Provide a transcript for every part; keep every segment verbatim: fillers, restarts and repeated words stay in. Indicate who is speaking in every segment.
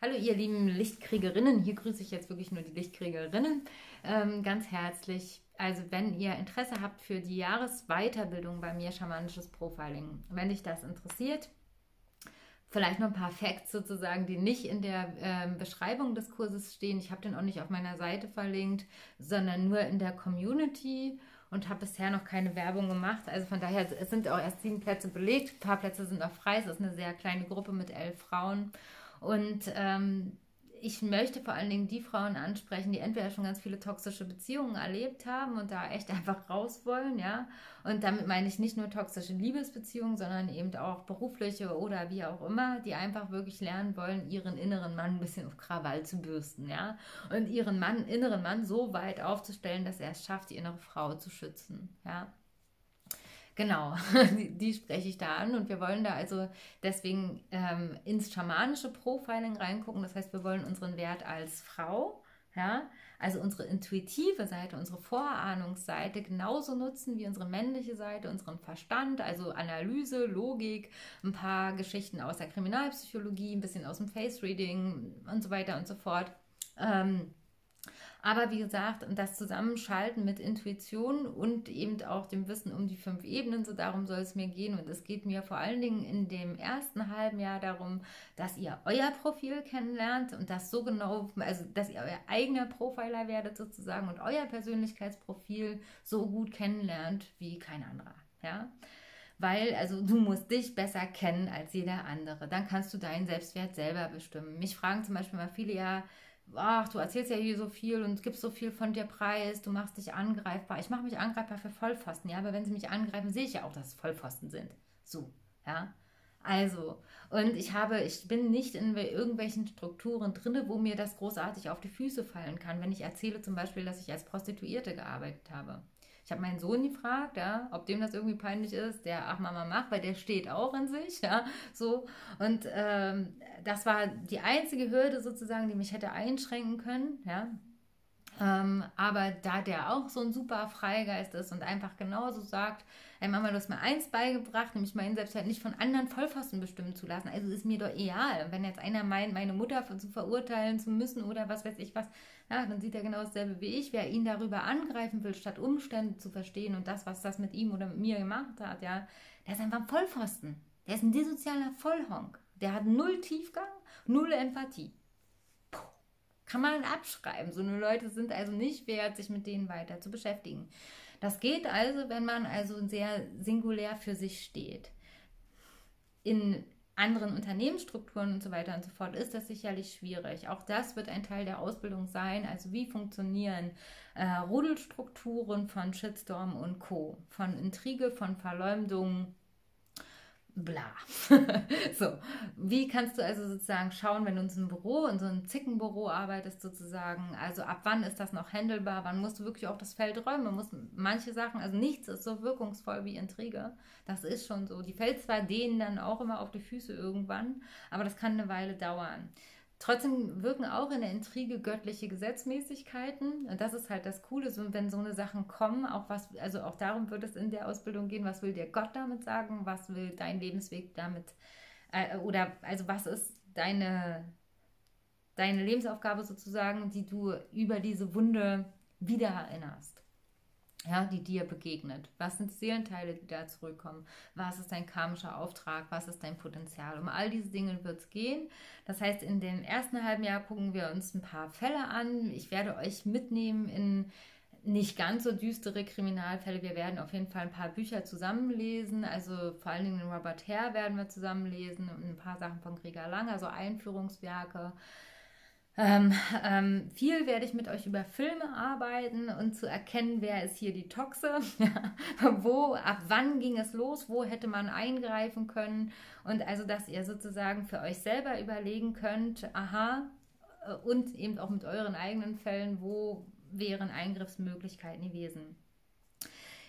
Speaker 1: Hallo ihr lieben Lichtkriegerinnen, hier grüße ich jetzt wirklich nur die Lichtkriegerinnen ähm, ganz herzlich. Also wenn ihr Interesse habt für die Jahresweiterbildung bei mir, schamanisches Profiling, wenn dich das interessiert, vielleicht noch ein paar Facts sozusagen, die nicht in der ähm, Beschreibung des Kurses stehen. Ich habe den auch nicht auf meiner Seite verlinkt, sondern nur in der Community und habe bisher noch keine Werbung gemacht. Also von daher, es sind auch erst sieben Plätze belegt, ein paar Plätze sind auch frei. Es ist eine sehr kleine Gruppe mit elf Frauen. Und ähm, ich möchte vor allen Dingen die Frauen ansprechen, die entweder schon ganz viele toxische Beziehungen erlebt haben und da echt einfach raus wollen, ja. Und damit meine ich nicht nur toxische Liebesbeziehungen, sondern eben auch berufliche oder wie auch immer, die einfach wirklich lernen wollen, ihren inneren Mann ein bisschen auf Krawall zu bürsten, ja. Und ihren Mann, inneren Mann so weit aufzustellen, dass er es schafft, die innere Frau zu schützen, ja. Genau, die, die spreche ich da an und wir wollen da also deswegen ähm, ins schamanische Profiling reingucken. Das heißt, wir wollen unseren Wert als Frau, ja, also unsere intuitive Seite, unsere Vorahnungsseite genauso nutzen wie unsere männliche Seite, unseren Verstand, also Analyse, Logik, ein paar Geschichten aus der Kriminalpsychologie, ein bisschen aus dem Face Reading und so weiter und so fort. Ähm, Aber wie gesagt, das Zusammenschalten mit Intuition und eben auch dem Wissen um die fünf Ebenen, so darum soll es mir gehen. Und es geht mir vor allen Dingen in dem ersten halben Jahr darum, dass ihr euer Profil kennenlernt und das so genau, also dass ihr euer eigener Profiler werdet sozusagen und euer Persönlichkeitsprofil so gut kennenlernt wie kein anderer. Ja? Weil, also du musst dich besser kennen als jeder andere. Dann kannst du deinen Selbstwert selber bestimmen. Mich fragen zum Beispiel mal viele, ja, ach, du erzählst ja hier so viel und gibst so viel von dir preis, du machst dich angreifbar. Ich mache mich angreifbar für Vollpfosten, ja, aber wenn sie mich angreifen, sehe ich ja auch, dass es Vollpfosten sind. So, ja. Also, und ich habe, ich bin nicht in irgendwelchen Strukturen drin, wo mir das großartig auf die Füße fallen kann, wenn ich erzähle zum Beispiel, dass ich als Prostituierte gearbeitet habe. Ich habe meinen Sohn gefragt, ja, ob dem das irgendwie peinlich ist, der ach Mama macht, weil der steht auch in sich, ja, so. Und ähm, das war die einzige Hürde sozusagen, die mich hätte einschränken können, ja. Ähm, aber da der auch so ein super Freigeist ist und einfach genauso sagt, ey Mama, du hast mir eins beigebracht, nämlich meinen Selbstwert nicht von anderen Vollpfosten bestimmen zu lassen. Also ist mir doch egal. Wenn jetzt einer meint, meine Mutter zu verurteilen zu müssen oder was weiß ich was, ja, dann sieht er genau dasselbe wie ich. Wer ihn darüber angreifen will, statt Umstände zu verstehen und das, was das mit ihm oder mit mir gemacht hat, ja, der ist einfach ein Vollpfosten. Der ist ein dissozialer Vollhonk. Der hat null Tiefgang, null Empathie. Kann man abschreiben. So eine Leute sind also nicht wert, sich mit denen weiter zu beschäftigen. Das geht also, wenn man also sehr singulär für sich steht. In anderen Unternehmensstrukturen und so weiter und so fort ist das sicherlich schwierig. Auch das wird ein Teil der Ausbildung sein. Also wie funktionieren äh, Rudelstrukturen von Shitstorm und Co., von Intrige, von Verleumdung, bla. So, wie kannst du also sozusagen schauen, wenn du in so einem Büro, in so einem Zickenbüro arbeitest sozusagen, also ab wann ist das noch handelbar, wann musst du wirklich auch das Feld räumen, man muss manche Sachen, also nichts ist so wirkungsvoll wie Intrige, das ist schon so, die fällt zwar denen dann auch immer auf die Füße irgendwann, aber das kann eine Weile dauern. Trotzdem wirken auch in der Intrige göttliche Gesetzmäßigkeiten. Und das ist halt das Coole, so, wenn so eine Sachen kommen, auch was, also auch darum wird es in der Ausbildung gehen, was will dir Gott damit sagen, was will dein Lebensweg damit, äh, oder also was ist deine, deine Lebensaufgabe sozusagen, die du über diese Wunde wieder erinnerst. Ja, die dir begegnet. Was sind Seelenteile, die da zurückkommen? Was ist dein karmischer Auftrag? Was ist dein Potenzial? Um all diese Dinge wird es gehen. Das heißt, in dem ersten halben Jahr gucken wir uns ein paar Fälle an. Ich werde euch mitnehmen in nicht ganz so düstere Kriminalfälle. Wir werden auf jeden Fall ein paar Bücher zusammenlesen. Also vor allen Dingen Robert Hare werden wir zusammenlesen und ein paar Sachen von Gregor Langer, so Einführungswerke. Ähm, ähm, viel werde ich mit euch über Filme arbeiten und zu erkennen, wer ist hier die Toxe, wo, ab wann ging es los, wo hätte man eingreifen können und also, dass ihr sozusagen für euch selber überlegen könnt, aha, und eben auch mit euren eigenen Fällen, wo wären Eingriffsmöglichkeiten gewesen.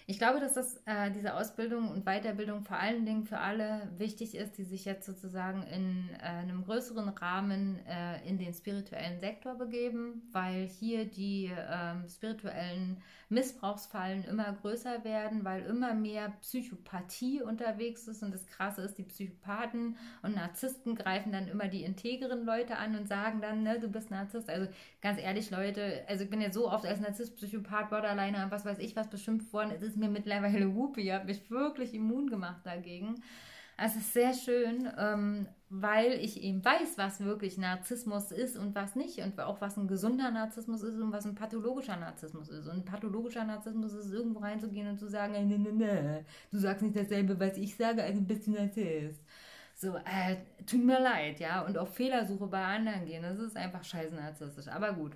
Speaker 1: Ich glaube, dass das, äh, diese Ausbildung und Weiterbildung vor allen Dingen für alle wichtig ist, die sich jetzt sozusagen in äh, einem größeren Rahmen äh, in den spirituellen Sektor begeben, weil hier die ähm, spirituellen Missbrauchsfallen immer größer werden, weil immer mehr Psychopathie unterwegs ist. Und das Krasse ist, die Psychopathen und Narzissten greifen dann immer die integeren Leute an und sagen dann, ne, du bist Narzisst. Also ganz ehrlich, Leute, also ich bin jetzt so oft als Narzisst, Psychopath, Borderliner, was weiß ich was beschimpft worden. Es ist mir mittlerweile Whoopi, ich habe mich wirklich immun gemacht dagegen. Also es ist sehr schön, ähm, weil ich eben weiß, was wirklich Narzissmus ist und was nicht und auch was ein gesunder Narzissmus ist und was ein pathologischer Narzissmus ist. Und ein pathologischer Narzissmus ist, irgendwo reinzugehen und zu sagen, nee, nee, nee, du sagst nicht dasselbe, was ich sage, also bist du Narzisst. So, äh, tut mir leid, ja, und auf Fehlersuche bei anderen gehen, das ist einfach scheiße narzisstisch, aber gut.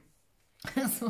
Speaker 1: So,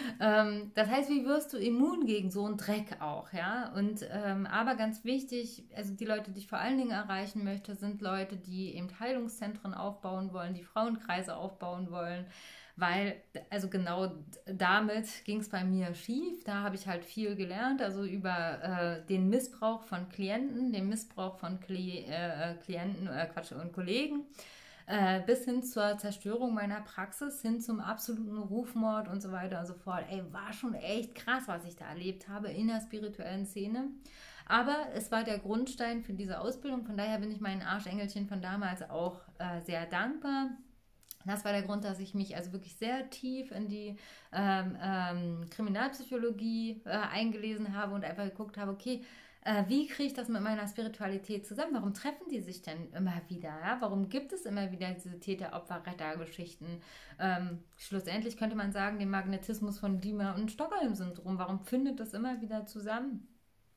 Speaker 1: ähm, das heißt, wie wirst du immun gegen so einen Dreck auch, ja? Und ähm, aber ganz wichtig, also die Leute, die ich vor allen Dingen erreichen möchte, sind Leute, die eben Heilungszentren aufbauen wollen, die Frauenkreise aufbauen wollen, weil, also genau damit ging es bei mir schief. Da habe ich halt viel gelernt, also über äh, den Missbrauch von Klienten, den Missbrauch von Kli äh, Klienten, äh, Quatsch, und Kollegen, äh, bis hin zur Zerstörung meiner Praxis, hin zum absoluten Rufmord und so weiter und so fort. Ey, war schon echt krass, was ich da erlebt habe in der spirituellen Szene. Aber es war der Grundstein für diese Ausbildung, von daher bin ich meinen Arschengelchen von damals auch äh, sehr dankbar. Das war der Grund, dass ich mich also wirklich sehr tief in die ähm, ähm, Kriminalpsychologie äh, eingelesen habe und einfach geguckt habe, okay, äh, wie kriege ich das mit meiner Spiritualität zusammen? Warum treffen die sich denn immer wieder? Ja? Warum gibt es immer wieder diese Täter-Opfer-Retter-Geschichten? Ähm, schlussendlich könnte man sagen, den Magnetismus von Dima und Stockholm-Syndrom. Warum findet das immer wieder zusammen?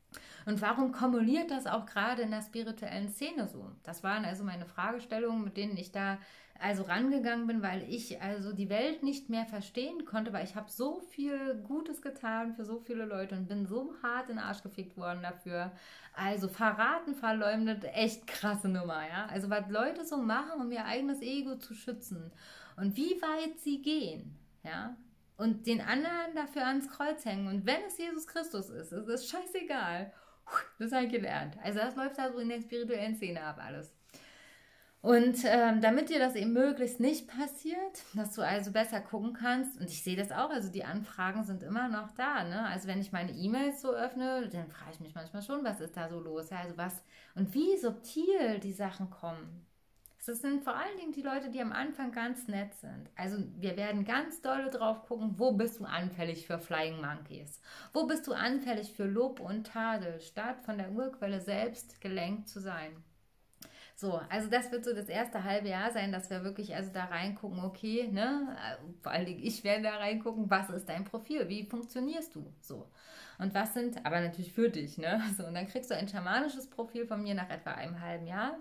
Speaker 1: Und warum kumuliert das auch gerade in der spirituellen Szene so? Das waren also meine Fragestellungen, mit denen ich da also rangegangen bin, weil ich also die Welt nicht mehr verstehen konnte, weil ich habe so viel Gutes getan für so viele Leute und bin so hart in den Arsch gefickt worden dafür. Also verraten, verleumdet, echt krasse Nummer, ja. Also was Leute so machen, um ihr eigenes Ego zu schützen und wie weit sie gehen, ja. Und den anderen dafür ans Kreuz hängen. Und wenn es Jesus Christus ist, ist es scheißegal. Das habe ich gelernt. Also das läuft da so in der spirituellen Szene ab alles. Und ähm, damit dir das eben möglichst nicht passiert, dass du also besser gucken kannst, und ich sehe das auch, also die Anfragen sind immer noch da, ne? Also wenn ich meine E-Mails so öffne, dann frage ich mich manchmal schon, was ist da so los? Ja, also was und wie subtil die Sachen kommen. Das sind vor allen Dingen die Leute, die am Anfang ganz nett sind. Also wir werden ganz dolle drauf gucken, wo bist du anfällig für Flying Monkeys? Wo bist du anfällig für Lob und Tadel, statt von der Urquelle selbst gelenkt zu sein? So, also das wird so das erste halbe Jahr sein, dass wir wirklich also da reingucken, okay, ne, vor allen Dingen ich werde da reingucken, was ist dein Profil, wie funktionierst du, so. Und was sind, aber natürlich für dich, ne, so, und dann kriegst du ein schamanisches Profil von mir nach etwa einem halben Jahr,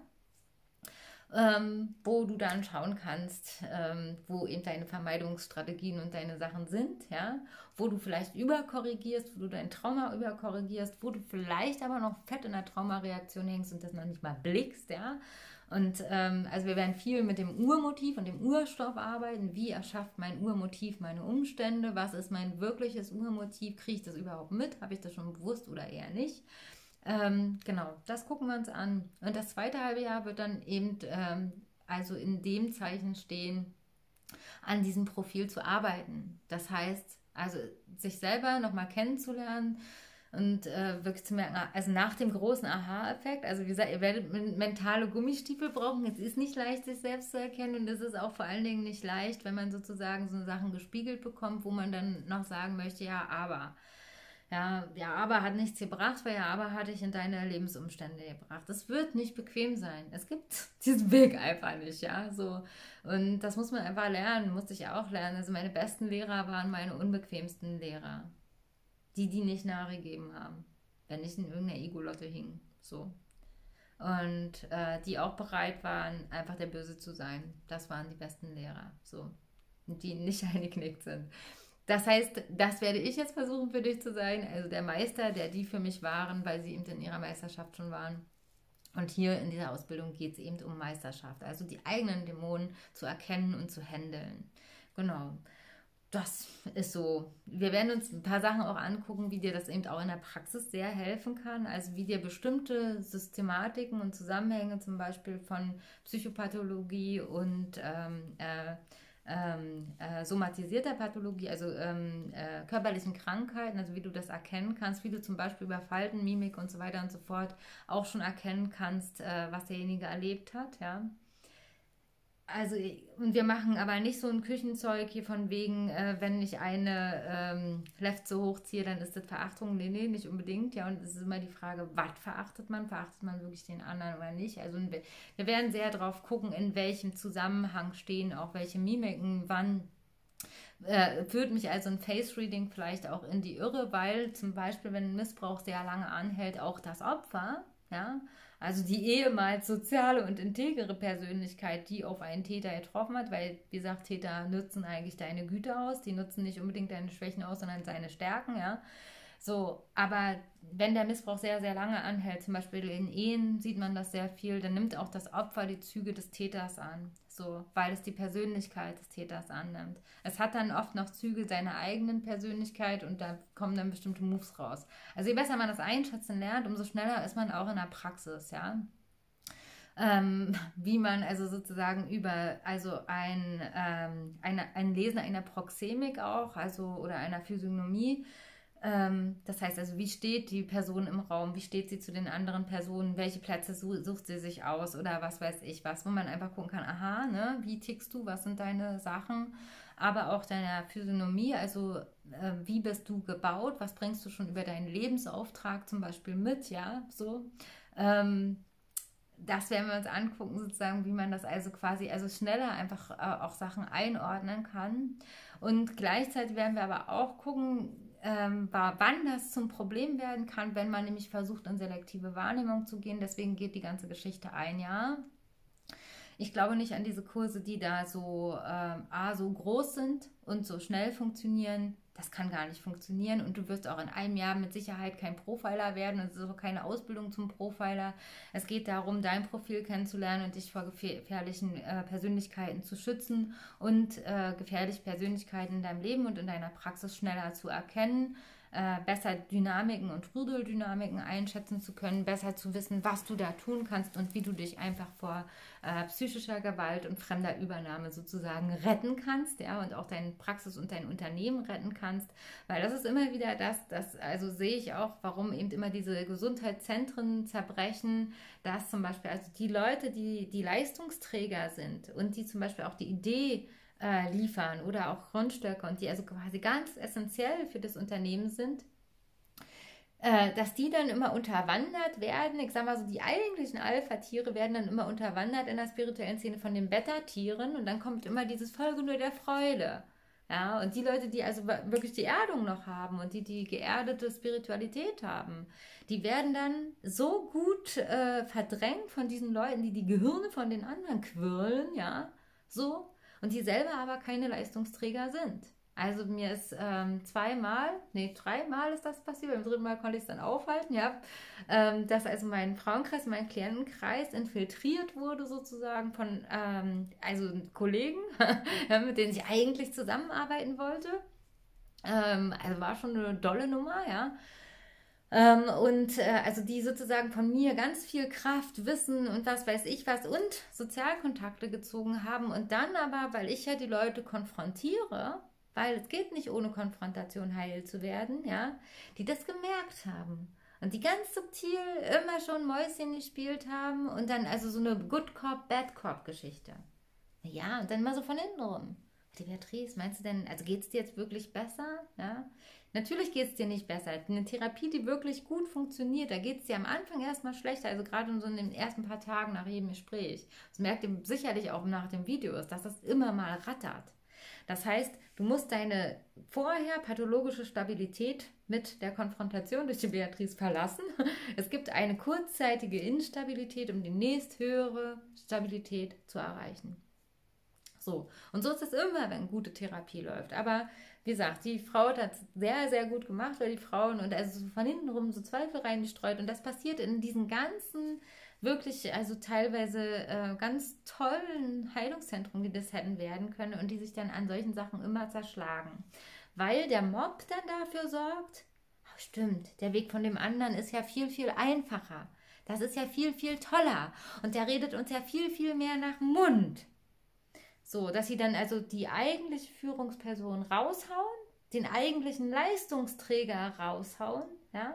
Speaker 1: ähm, wo du dann schauen kannst, ähm, wo eben deine Vermeidungsstrategien und deine Sachen sind, ja, wo du vielleicht überkorrigierst, wo du dein Trauma überkorrigierst, wo du vielleicht aber noch fett in der Traumareaktion hängst und das noch nicht mal blickst, ja. Und ähm, also wir werden viel mit dem Urmotiv und dem Urstoff arbeiten. Wie erschafft mein Urmotiv meine Umstände? Was ist mein wirkliches Urmotiv? Kriege ich das überhaupt mit? Habe ich das schon bewusst oder eher nicht? Ähm, genau, das gucken wir uns an. Und das zweite halbe Jahr wird dann eben ähm, also in dem Zeichen stehen, an diesem Profil zu arbeiten. Das heißt, also sich selber nochmal kennenzulernen und äh, wirklich zu merken, also nach dem großen Aha-Effekt, also wie gesagt, ihr werdet mentale Gummistiefel brauchen. Es ist nicht leicht, sich selbst zu erkennen und es ist auch vor allen Dingen nicht leicht, wenn man sozusagen so Sachen gespiegelt bekommt, wo man dann noch sagen möchte, ja, aber... Ja, ja, aber hat nichts gebracht, weil ja, aber hatte ich in deine Lebensumstände gebracht. Das wird nicht bequem sein. Es gibt diesen Weg einfach nicht, ja, so. Und das muss man einfach lernen, musste ich auch lernen. Also meine besten Lehrer waren meine unbequemsten Lehrer. Die, die nicht nachgegeben haben, wenn ich in irgendeiner Ego-Lotte hing, so. Und äh, die auch bereit waren, einfach der Böse zu sein. Das waren die besten Lehrer, so. Und die nicht eingeknickt sind. Das heißt, das werde ich jetzt versuchen für dich zu sein, also der Meister, der die für mich waren, weil sie eben in ihrer Meisterschaft schon waren. Und hier in dieser Ausbildung geht es eben um Meisterschaft, also die eigenen Dämonen zu erkennen und zu handeln. Genau. Das ist so. Wir werden uns ein paar Sachen auch angucken, wie dir das eben auch in der Praxis sehr helfen kann. Also wie dir bestimmte Systematiken und Zusammenhänge zum Beispiel von Psychopathologie und ähm, äh, ähm, äh, somatisierter Pathologie, also ähm, äh, körperlichen Krankheiten, also wie du das erkennen kannst, wie du zum Beispiel über Falten, Mimik und so weiter und so fort auch schon erkennen kannst, äh, was derjenige erlebt hat, ja. Also, und wir machen aber nicht so ein Küchenzeug hier von wegen, äh, wenn ich eine ähm, Left so hochziehe, dann ist das Verachtung. Nee, nee, nicht unbedingt. Ja, und es ist immer die Frage, was verachtet man? Verachtet man wirklich den anderen oder nicht? Also, wir, wir werden sehr drauf gucken, in welchem Zusammenhang stehen auch welche Mimiken, wann. Äh, führt mich also ein Face-Reading vielleicht auch in die Irre, weil zum Beispiel, wenn ein Missbrauch sehr lange anhält, auch das Opfer, ja, also die ehemals soziale und integere Persönlichkeit, die auf einen Täter getroffen hat, weil, wie gesagt, Täter nutzen eigentlich deine Güte aus, die nutzen nicht unbedingt deine Schwächen aus, sondern seine Stärken, ja. So, aber wenn der Missbrauch sehr, sehr lange anhält, zum Beispiel in Ehen sieht man das sehr viel, dann nimmt auch das Opfer die Züge des Täters an, so, weil es die Persönlichkeit des Täters annimmt. Es hat dann oft noch Züge seiner eigenen Persönlichkeit und da kommen dann bestimmte Moves raus. Also je besser man das einschätzen lernt, umso schneller ist man auch in der Praxis, ja. Ähm, wie man also sozusagen über also ein, ähm, eine, ein Lesen einer Proxemik auch, also oder einer Physiognomie. Ähm, das heißt also, wie steht die Person im Raum, wie steht sie zu den anderen Personen, welche Plätze su sucht sie sich aus oder was weiß ich was, wo man einfach gucken kann, aha, ne, wie tickst du, was sind deine Sachen, aber auch deiner Physiognomie, also äh, wie bist du gebaut, was bringst du schon über deinen Lebensauftrag zum Beispiel mit, ja, so. Ähm, das werden wir uns angucken, sozusagen, wie man das also quasi, also schneller einfach äh, auch Sachen einordnen kann. Und gleichzeitig werden wir aber auch gucken, ähm, wann das zum Problem werden kann, wenn man nämlich versucht, in selektive Wahrnehmung zu gehen. Deswegen geht die ganze Geschichte ein Jahr. Ich glaube nicht an diese Kurse, die da so, ähm, A, so groß sind und so schnell funktionieren. Das kann gar nicht funktionieren und du wirst auch in einem Jahr mit Sicherheit kein Profiler werden. Es ist auch keine Ausbildung zum Profiler. Es geht darum, dein Profil kennenzulernen und dich vor gefährlichen äh, Persönlichkeiten zu schützen und äh, gefährliche Persönlichkeiten in deinem Leben und in deiner Praxis schneller zu erkennen, äh, besser Dynamiken und Rudeldynamiken einschätzen zu können, besser zu wissen, was du da tun kannst und wie du dich einfach vor äh, psychischer Gewalt und fremder Übernahme sozusagen retten kannst, ja, und auch deine Praxis und dein Unternehmen retten kannst, weil das ist immer wieder das, das also sehe ich auch, warum eben immer diese Gesundheitszentren zerbrechen, dass zum Beispiel also die Leute, die die Leistungsträger sind und die zum Beispiel auch die Idee äh, liefern oder auch Grundstücke und die also quasi ganz essentiell für das Unternehmen sind, äh, dass die dann immer unterwandert werden. Ich sag mal so, die eigentlichen Alpha-Tiere werden dann immer unterwandert in der spirituellen Szene von den Beta-Tieren und dann kommt immer dieses Folge nur der Freude. Ja, und die Leute, die also wirklich die Erdung noch haben und die die geerdete Spiritualität haben, die werden dann so gut äh, verdrängt von diesen Leuten, die die Gehirne von den anderen quirlen, ja, so, und die selber aber keine Leistungsträger sind. Also mir ist ähm, zweimal, nee, dreimal ist das passiert, beim dritten Mal konnte ich es dann aufhalten, ja, ähm, dass also mein Frauenkreis, mein Klientenkreis infiltriert wurde sozusagen von, ähm, also Kollegen, mit denen ich eigentlich zusammenarbeiten wollte. Ähm, also war schon eine dolle Nummer, ja. Ähm, und äh, also die sozusagen von mir ganz viel Kraft, Wissen und was weiß ich was und Sozialkontakte gezogen haben und dann aber, weil ich ja die Leute konfrontiere, weil es geht nicht ohne Konfrontation heil zu werden, ja, die das gemerkt haben und die ganz subtil immer schon Mäuschen gespielt haben und dann also so eine Good Cop, Bad Cop Geschichte. Ja, und dann mal so von hinten rum. Die Beatrice, meinst du denn, also geht es dir jetzt wirklich besser? Ja, natürlich geht es dir nicht besser. Eine Therapie, die wirklich gut funktioniert, da geht es dir am Anfang erstmal schlechter, also gerade so in den ersten paar Tagen nach jedem Gespräch. Das merkt ihr sicherlich auch nach den Videos, dass das immer mal rattert. Das heißt, du musst deine vorher pathologische Stabilität mit der Konfrontation durch die Beatrice verlassen. Es gibt eine kurzzeitige Instabilität, um die nächsthöhere Stabilität zu erreichen. So, und so ist es immer, wenn gute Therapie läuft. Aber wie gesagt, die Frau hat das sehr, sehr gut gemacht, weil die Frauen und also so von hinten rum so Zweifel reingestreut. Und das passiert in diesen ganzen, wirklich, also teilweise äh, ganz tollen Heilungszentren, die das hätten werden können und die sich dann an solchen Sachen immer zerschlagen. Weil der Mob dann dafür sorgt, oh, stimmt, der Weg von dem anderen ist ja viel, viel einfacher. Das ist ja viel, viel toller. Und der redet uns ja viel, viel mehr nach dem Mund. So, dass sie dann also die eigentliche Führungsperson raushauen, den eigentlichen Leistungsträger raushauen, ja,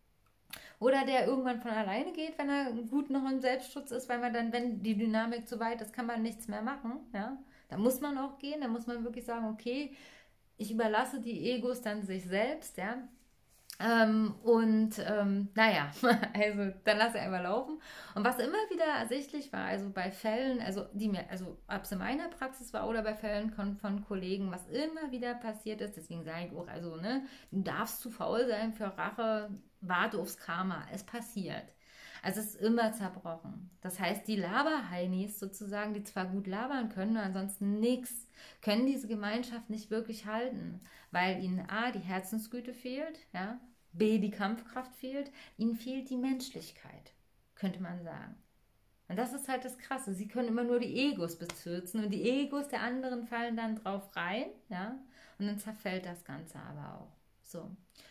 Speaker 1: oder der irgendwann von alleine geht, wenn er gut noch im Selbstschutz ist, weil man dann, wenn die Dynamik zu weit ist, kann man nichts mehr machen, ja, da muss man auch gehen, da muss man wirklich sagen, okay, ich überlasse die Egos dann sich selbst, ja, Ähm, und ähm, naja, also dann lasse ich einfach laufen. Und was immer wieder ersichtlich war, also bei Fällen, also die mir, also ob es in meiner Praxis war oder bei Fällen von, von Kollegen, was immer wieder passiert ist, deswegen sage ich auch, also ne, du darfst zu faul sein für Rache, warte aufs Karma, es passiert. Also es ist immer zerbrochen. Das heißt, die Laberheinis sozusagen, die zwar gut labern können, ansonsten nichts, können diese Gemeinschaft nicht wirklich halten, weil ihnen A, die Herzensgüte fehlt, ja, B, die Kampfkraft fehlt, ihnen fehlt die Menschlichkeit, könnte man sagen. Und das ist halt das Krasse, sie können immer nur die Egos bezirzen und die Egos der anderen fallen dann drauf rein, ja, und dann zerfällt das Ganze aber auch. So.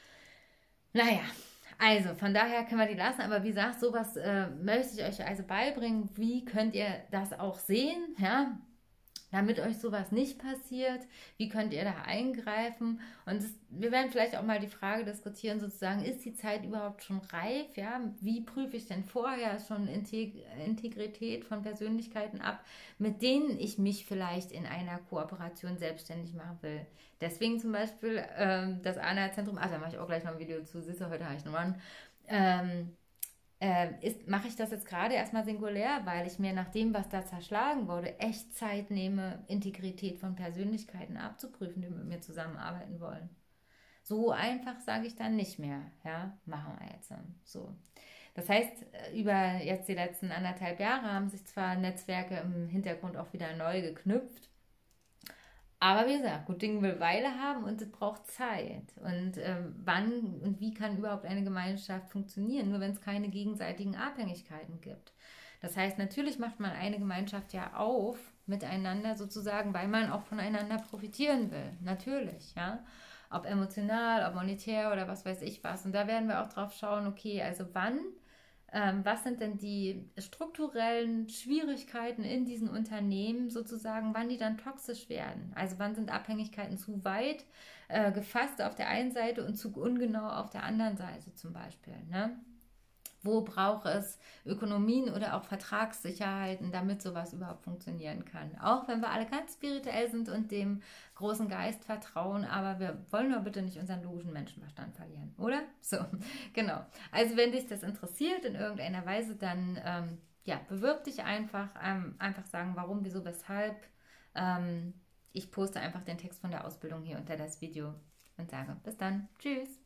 Speaker 1: Naja, also von daher können wir die lassen, aber wie gesagt, sowas äh, möchte ich euch also beibringen. Wie könnt ihr das auch sehen, ja, damit euch sowas nicht passiert? Wie könnt ihr da eingreifen? Und es, wir werden vielleicht auch mal die Frage diskutieren, sozusagen, ist die Zeit überhaupt schon reif? Ja, wie prüfe ich denn vorher schon Integ Integrität von Persönlichkeiten ab, mit denen ich mich vielleicht in einer Kooperation selbstständig machen will? Deswegen zum Beispiel ähm, das A N A-Zentrum, also da mache ich auch gleich noch ein Video zu, siehst du, heute habe ich noch einen, ähm, äh, mache ich das jetzt gerade erstmal singulär, weil ich mir nach dem, was da zerschlagen wurde, echt Zeit nehme, Integrität von Persönlichkeiten abzuprüfen, die mit mir zusammenarbeiten wollen. So einfach sage ich dann nicht mehr, ja, machen wir jetzt so. Das heißt, über jetzt die letzten anderthalb Jahre haben sich zwar Netzwerke im Hintergrund auch wieder neu geknüpft, aber wie gesagt, gut Ding will Weile haben und es braucht Zeit. Und ähm, wann und wie kann überhaupt eine Gemeinschaft funktionieren? Nur wenn es keine gegenseitigen Abhängigkeiten gibt. Das heißt, natürlich macht man eine Gemeinschaft ja auf miteinander sozusagen, weil man auch voneinander profitieren will. Natürlich, ja. Ob emotional, ob monetär oder was weiß ich was. Und da werden wir auch drauf schauen, okay, also wann, ähm, was sind denn die strukturellen Schwierigkeiten in diesen Unternehmen sozusagen, wann die dann toxisch werden? Also wann sind Abhängigkeiten zu weit äh, gefasst auf der einen Seite und zu ungenau auf der anderen Seite zum Beispiel, ne? Wo braucht es Ökonomien oder auch Vertragssicherheiten, damit sowas überhaupt funktionieren kann? Auch wenn wir alle ganz spirituell sind und dem großen Geist vertrauen, aber wir wollen nur bitte nicht unseren logischen Menschenverstand verlieren, oder? So, genau. Also wenn dich das interessiert in irgendeiner Weise, dann ähm, ja, bewirb dich einfach, ähm, einfach sagen, warum, wieso, weshalb. Ähm, ich poste einfach den Text von der Ausbildung hier unter das Video und sage bis dann. Tschüss.